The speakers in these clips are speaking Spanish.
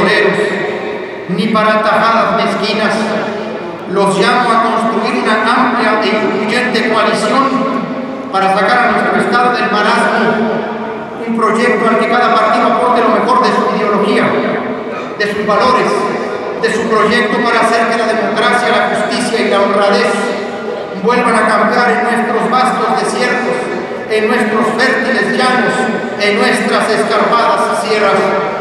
bandoleros, ni para tajadas mezquinas. Los llamo a construir una amplia e incluyente coalición para sacar a nuestro Estado del marasmo, un proyecto al que cada partido aporte lo mejor de su ideología, de sus valores, de su proyecto para hacer que la democracia, la justicia y la honradez vuelvan a campear en nuestros vastos desiertos, en nuestros fértiles llanos, en nuestras escarpadas sierras.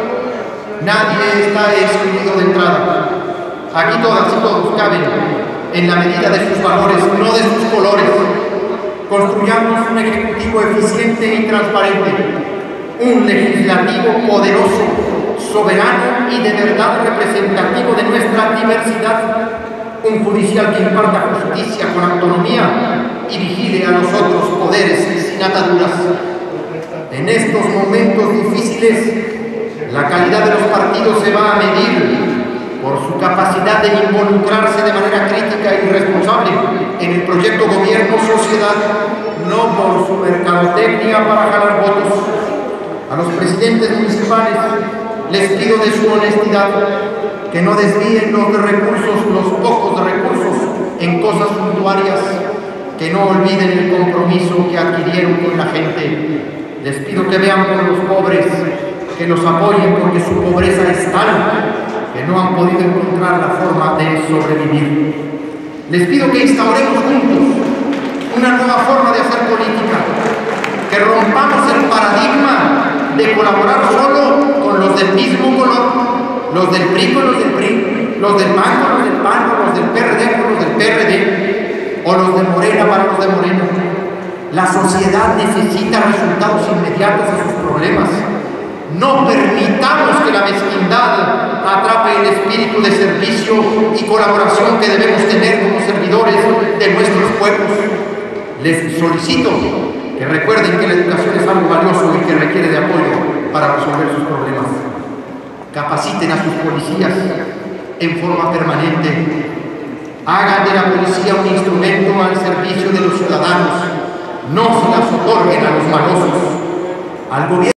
Nadie está excluido de entrada. Aquí todas y todos caben en la medida de sus valores, no de sus colores. Construyamos un ejecutivo eficiente y transparente, un legislativo poderoso, soberano y de verdad representativo de nuestra diversidad, un judicial que imparta justicia con autonomía y vigile a los otros poderes sin ataduras. En estos momentos difíciles, la calidad de los partidos se va a medir por su capacidad de involucrarse de manera crítica y responsable en el proyecto gobierno-sociedad, no por su mercadotecnia para jalar votos. A los presidentes municipales les pido de su honestidad que no desvíen los recursos, los pocos recursos, en cosas suntuarias, que no olviden el compromiso que adquirieron con la gente. Les pido que vean por los pobres, que los apoyen porque su pobreza es tal que no han podido encontrar la forma de sobrevivir. Les pido que instauremos juntos una nueva forma de hacer política, que rompamos el paradigma de colaborar solo con los del mismo color, los del PRI con los del PRI, los del PAN con los del PAN, los del PRD con los del PRD, o los de Morena para los de Morena. La sociedad necesita resultados inmediatos a sus problemas. No permitamos que la mezquindad atrape el espíritu de servicio y colaboración que debemos tener como servidores de nuestros pueblos. Les solicito que recuerden que la educación es algo valioso y que requiere de apoyo para resolver sus problemas. Capaciten a sus policías en forma permanente. Hagan de la policía un instrumento al servicio de los ciudadanos. No se las otorguen a los malosos. Al gobierno